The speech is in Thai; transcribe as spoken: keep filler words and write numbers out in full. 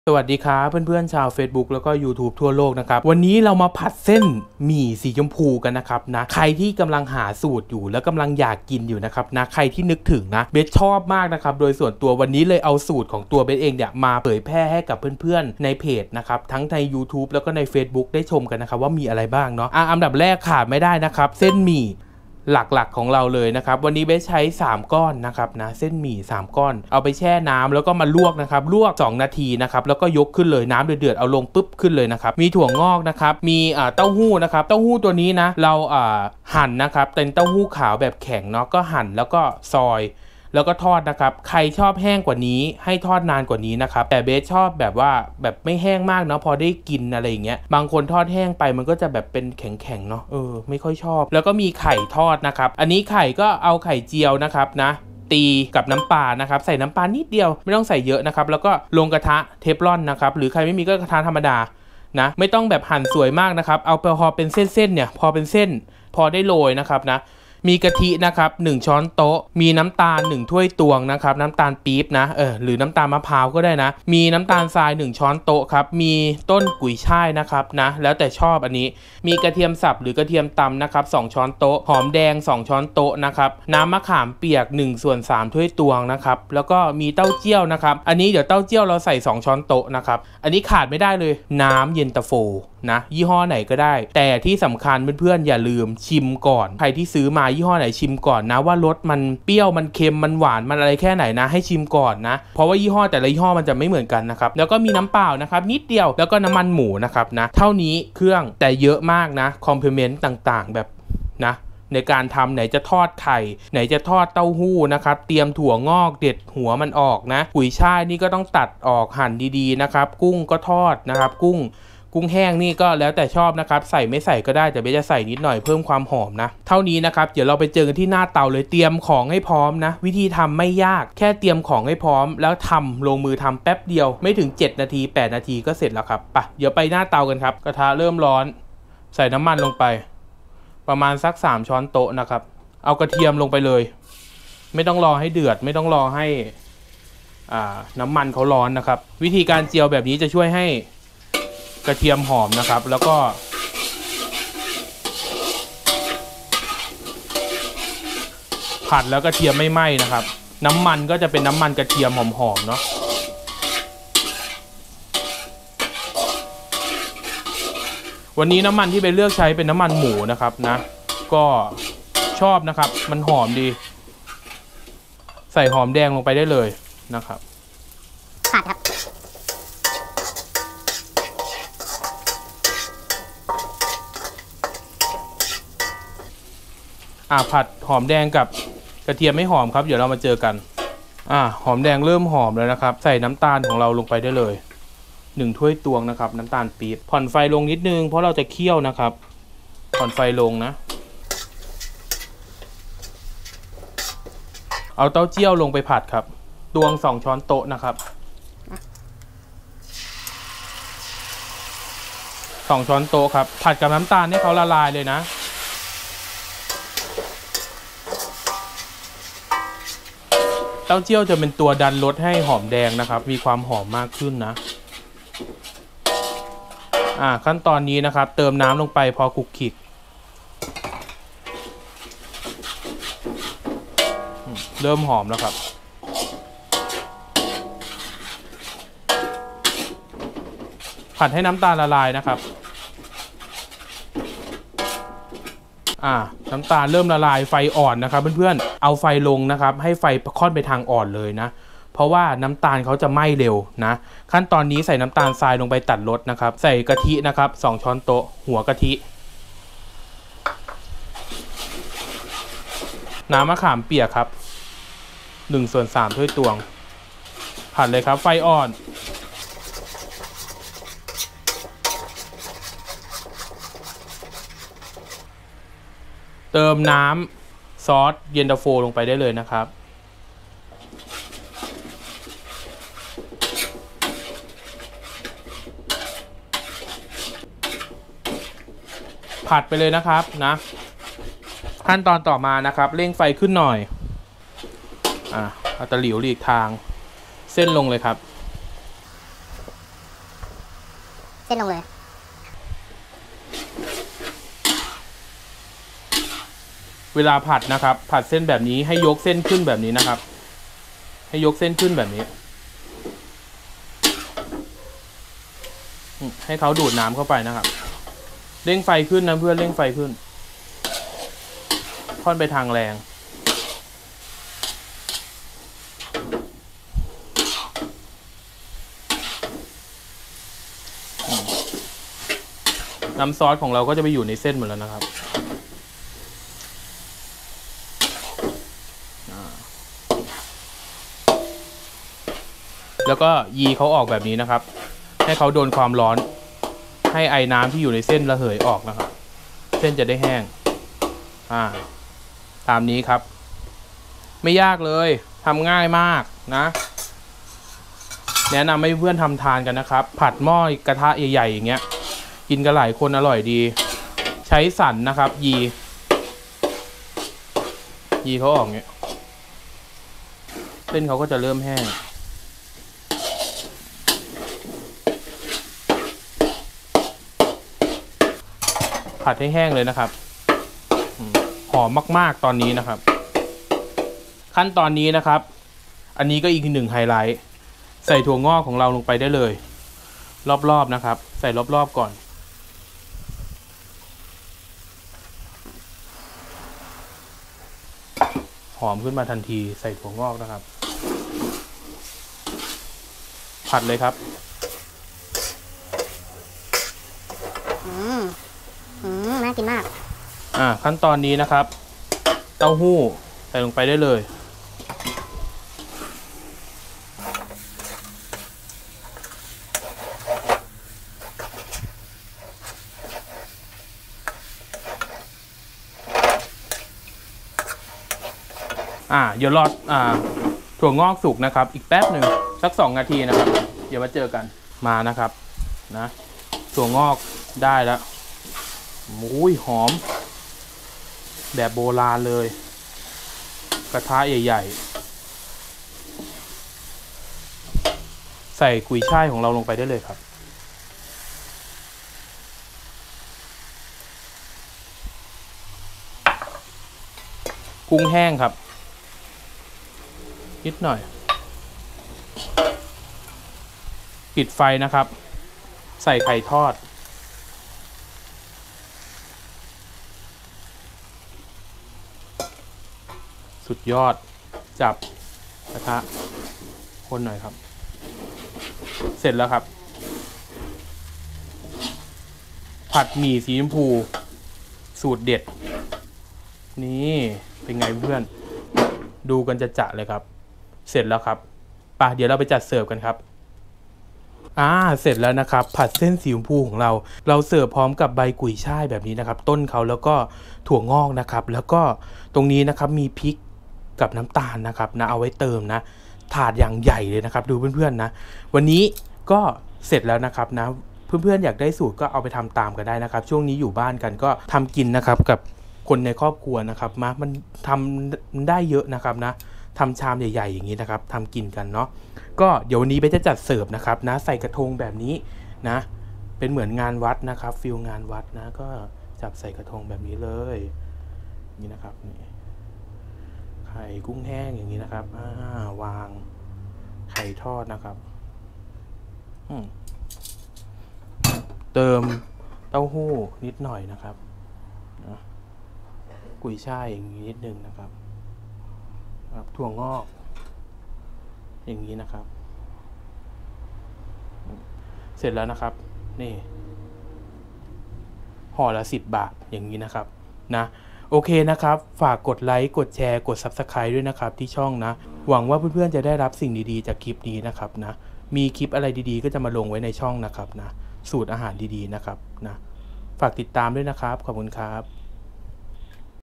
สวัสดีครับเพื่อนๆชาว Facebook แล้วก็ YouTube ทั่วโลกนะครับวันนี้เรามาผัดเส้นหมี่สีชมพูกันนะครับนะใครที่กำลังหาสูตรอยู่แล้วกำลังอยากกินอยู่นะครับนะใครที่นึกถึงนะเบสชอบมากนะครับโดยส่วนตัววันนี้เลยเอาสูตรของตัวเบสเองเนี่ยมาเผยแพร่ให้กับเพื่อนๆในเพจนะครับทั้งใน YouTube แล้วก็ใน Facebook ได้ชมกันนะครับว่ามีอะไรบ้างเนาะอ่ะอันดับแรกขาดไม่ได้นะครับเส้นหมี่หลักๆของเราเลยนะครับวันนี้เบสใช้สามก้อนนะครับนะเส้นหมี่สามก้อนเอาไปแช่น้ำแล้วก็มาลวกนะครับลวกสองนาทีนะครับแล้วก็ยกขึ้นเลยน้ำเดือดๆเอาลงปุ๊บขึ้นเลยนะครับมีถั่วงอกนะครับมีอ่าเต้าหู้นะครับเต้าหู้ตัวนี้นะเราอ่าหั่นนะครับเป็นเต้าหู้ขาวแบบแข็งเนาะก็หั่นแล้วก็ซอยแล้วก็ทอดนะครับใครชอบแห้งกว่านี้ให้ทอดนานกว่านี้นะครับแต่เบสชอบแบบว่าแบบไม่แห้งมากเนาะพอได้กินอะไรอย่างเงี้ยบางคนทอดแห้งไปมันก็จะแบบเป็นแข็งๆเนาะเออไม่ค่อยชอบแล้วก็มีไข่ทอดนะครับอันนี้ไข่ก็เอาไข่เจียวนะครับนะตีกับน้ำปลานะครับใส่น้ำปลานิดเดียวไม่ต้องใส่เยอะนะครับแล้วก็ลงกระทะเทฟลอนนะครับหรือใครไม่มีก็กระทะธรรมดานะไม่ต้องแบบหั่นสวยมากนะครับเอาพอเป็นเส้นๆเนี่ยพอเป็นเส้นพอได้โรยนะครับนะมีกะทินะครับหนึ่งช้อนโต๊ะมีน้ำตาลหนึ่งถ้วยตวงนะครับน้ำตาลปี๊บนะเออหรือน้ำตาลมะพร้าวก็ได้นะมีน้ำตาลทรายหนึ่งช้อนโต๊ะครับมีต้นกุยช่ายนะครับนะแล้วแต่ชอบอันนี้มีกระเทียมสับหรือกระเทียมตำนะครับสองช้อนโต๊ะหอมแดงสองช้อนโต๊ะนะครับน้ำมะขามเปียกหนึ่งส่วนสามถ้วยตวงนะครับแล้วก็มีเต้าเจี้ยวนะครับอันนี้เดี๋ยวเต้าเจี้ยวเราใส่สองช้อนโต๊ะนะครับอันนี้ขาดไม่ได้เลยน้ำเย็นตาโฟนะยี่ห้อไหนก็ได้แต่ที่สำคัญเพื่อนๆอย่าลืมชิมก่อนใครที่ซื้อมายี่ห้อไหนชิมก่อนนะว่ารสมันเปรี้ยวมันเค็มมันหวานมันอะไรแค่ไหนนะให้ชิมก่อนนะเพราะว่ายี่ห้อแต่ละยี่ห้อมันจะไม่เหมือนกันนะครับแล้วก็มีน้ำเปล่านะครับนิดเดียวแล้วก็น้ำมันหมูนะครับนะเท่านี้เครื่องแต่เยอะมากนะคอมเพลเมนต์ต่างๆแบบนะในการทำไหนจะทอดไข่ไหนจะทอดเต้าหู้นะครับเตรียมถั่วงอกเด็ดหัวมันออกนะกุยช่ายนี่ก็ต้องตัดออกหั่นดีๆนะครับกุ้งก็ทอดนะครับกุ้งกุ้งแห้งนี่ก็แล้วแต่ชอบนะครับใส่ไม่ใส่ก็ได้แต่เบสจะใส่นิดหน่อยเพิ่มความหอมนะเท่านี้นะครับเดี๋ยวเราไปเจอกันที่หน้าเตาเลยเตรียมของให้พร้อมนะวิธีทำไม่ยากแค่เตรียมของให้พร้อมแล้วทำลงมือทำแป๊บเดียวไม่ถึงเจ็ดนาทีแปดนาทีก็เสร็จแล้วครับไปเดี๋ยวไปหน้าเตากันครับกระทะเริ่มร้อนใส่น้ำมันลงไปประมาณสักสามช้อนโต๊ะนะครับเอากระเทียมลงไปเลยไม่ต้องรอให้เดือดไม่ต้องรอให้อ่าน้ำมันเขาร้อนนะครับวิธีการเจียวแบบนี้จะช่วยให้กระเทียมหอมนะครับแล้วก็ผัดแล้วกระเทียมไม่ไหม้นะครับน้ำมันก็จะเป็นน้ำมันกระเทียมหอมๆเนาะวันนี้น้ำมันที่เบนเลือกใช้เป็นน้ำมันหมูนะครับนะก็ชอบนะครับมันหอมดีใส่หอมแดงลงไปได้เลยนะครับผัดครับอ่าผัดหอมแดงกับกระเทียมไม่หอมครับเดี๋ยวเรามาเจอกันอ่าหอมแดงเริ่มหอมแล้วนะครับใส่น้ำตาลของเราลงไปได้เลยหนึ่งถ้วยตวงนะครับน้ำตาลปี๊บผ่อนไฟลงนิดนึงเพราะเราจะเคี่ยวนะครับผ่อนไฟลงนะเอาเต้าเจี้ยวลงไปผัดครับตวงสองช้อนโต๊ะนะครับสองช้อนโต๊ะครับผัดกับน้ำตาลให้เขาละลายเลยนะเต้าเจี้ยวจะเป็นตัวดันรสให้หอมแดงนะครับมีความหอมมากขึ้นนะอ่าขั้นตอนนี้นะครับเติมน้ำลงไปพอคลุกคลิกเริ่มหอมแล้วครับผัดให้น้ำตาลละลายนะครับอ่าน้ำตาลเริ่มละลายไฟอ่อนนะครับเพื่อนๆเอาไฟลงนะครับให้ไฟค่อนไปทางอ่อนเลยนะเพราะว่าน้ำตาลเขาจะไหม้เร็วนะขั้นตอนนี้ใส่น้ำตาลทรายลงไปตัดรสนะครับใส่กะทินะครับสองช้อนโต๊ะหัวกะทิน้ำมะขามเปียกครับหนึ่งส่วนสามถ้วยตวงผัดเลยครับไฟอ่อนเติมน้ำซอสเย็นตาโฟลงไปได้เลยนะครับผัดไปเลยนะครับนะขั้นตอนต่อมานะครับเร่งไฟขึ้นหน่อยอ่ะเอาตะหลิวหลีกทางเส้นลงเลยครับส้นลงเลยเวลาผัดนะครับผัดเส้นแบบนี้ให้ยกเส้นขึ้นแบบนี้นะครับให้ยกเส้นขึ้นแบบนี้ให้เขาดูดน้ำเข้าไปนะครับเร่งไฟขึ้นนะเพื่อนเร่งไฟขึ้นค่อนไปทางแรงน้ำซอสของเราก็จะไปอยู่ในเส้นหมดแล้วนะครับแล้วก็ยีเขาออกแบบนี้นะครับให้เขาโดนความร้อนให้ไอน้ำที่อยู่ในเส้นระเหยออกนะครับเส้นจะได้แห้งอ่าตามนี้ครับไม่ยากเลยทำง่ายมากนะแนะนำให้เพื่อนทำทานกันนะครับผัดหม้อกระทะใหญ่ๆอย่างเงี้ยกินกันหลายคนอร่อยดีใช้สันนะครับยียีเขาออกเงี้ยเส้นเขาก็จะเริ่มแห้งผัดให้แห้งเลยนะครับหอมมากๆตอนนี้นะครับขั้นตอนนี้นะครับอันนี้ก็อีกหนึ่งไฮไลท์ใส่ถั่วงอกของเราลงไปได้เลยรอบๆนะครับใส่รอบๆก่อนหอมขึ้นมาทันทีใส่ถั่วงอกนะครับผัดเลยครับอืมอืมน่ากินมากอ่าขั้นตอนนี้นะครับเต้าหู้ใส่ลงไปได้เลยอ่าเดี๋ยวรออ่าถั่วงอกสุกนะครับอีกแป๊บหนึ่งสักสองนาทีนะครับเดี๋ยวมาเจอกันมานะครับนะถั่วงอกได้แล้วอุ้ยหอมแบบโบราณเลยกระทะใหญ่ๆใส่กุยช่ายของเราลงไปได้เลยครับกุ้งแห้งครับนิดหน่อยปิดไฟนะครับใส่ไข่ทอดสุดยอดจับกระทะคนหน่อยครับเสร็จแล้วครับผัดหมี่สีชมพูสูตรเด็ดนี่เป็นไงเพื่อนดูกันจะจะเลยครับเสร็จแล้วครับป่ะเดี๋ยวเราไปจัดเสิร์ฟกันครับอ่าเสร็จแล้วนะครับผัดเส้นสีชมพูของเราเราเสิร์ฟพร้อมกับใบกุยช่ายแบบนี้นะครับต้นเขาแล้วก็ถั่วงอกนะครับแล้วก็ตรงนี้นะครับมีพริกกับน้ำตาลนะครับนะเอาไว้เติมนะถาดอย่างใหญ่เลยนะครับดูเพื่อนๆนะวันนี้ก็เสร็จแล้วนะครับนะเพื่อนๆอยากได้สูตรก็เอาไปทำตามกันได้นะครับช่วงนี้อยู่บ้านกันก็ทำกินนะครับกับคนในครอบครัวนะครับมามันทำได้เยอะนะครับนะทำชามใหญ่ๆอย่างนี้นะครับทำกินกันเนาะก็เดี๋ยววันนี้เบสจะจัดเสิร์ฟนะครับนะใส่กระทงแบบนี้นะเป็นเหมือนงานวัดนะครับฟิลงานวัดนะก็จับใส่กระทงแบบนี้เลยนี่นะครับนี่ไข่กุ้งแห้งอย่างนี้นะครับอ่าวางไข่ทอดนะครับเติมเต้าหู้นิดหน่อยนะครับนะกุยช่ายอย่างนี้นิดนึงนะครับถั่วงอกอย่างนี้นะครับเสร็จแล้วนะครับนี่ห่อละสิบบาทอย่างนี้นะครับนะโอเคนะครับฝากกดไลค์กดแชร์กด ซับสไครบ์ ด้วยนะครับที่ช่องนะหวังว่าเพื่อนๆจะได้รับสิ่งดีๆจากคลิปนี้นะครับนะมีคลิปอะไรดีๆก็จะมาลงไว้ในช่องนะครับนะสูตรอาหารดีๆนะครับนะฝากติดตามด้วยนะครับขอบคุณครับ